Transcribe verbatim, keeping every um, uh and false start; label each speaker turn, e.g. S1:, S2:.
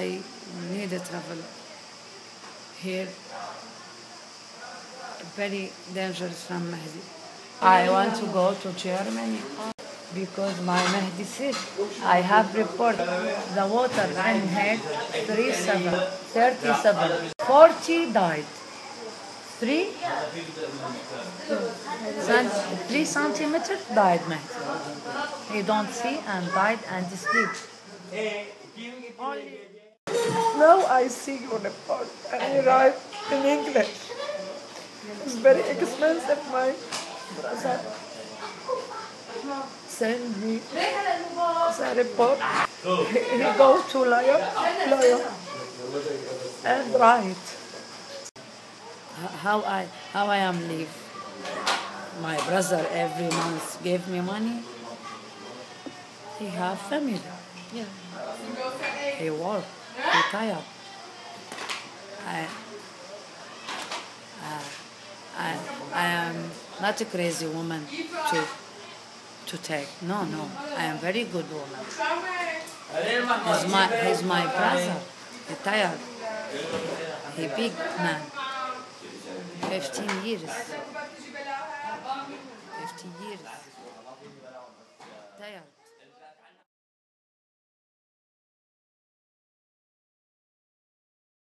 S1: I need to travel here. Very dangerous from Mahdi. I want to go to Germany because my Mahdi said I have reported the water in here thirty-seven, thirty-seven, forty died. Three, cent- three centimeters died Mahdi. He don't see and died and sleep. Only.
S2: Now I see your report and you write in English. It's very expensive, my brother. Send me the report. He, he go to lawyer, lawyer and write.
S1: How I how I am live. My brother every month gave me money. He have family.
S2: Yeah.
S1: He work. He tired. I, uh, I, I am not a crazy woman to to take. No, no. I am very good woman. He's my, he's my brother. He tired. He big man. Fifteen years. Fifteen years. Tired.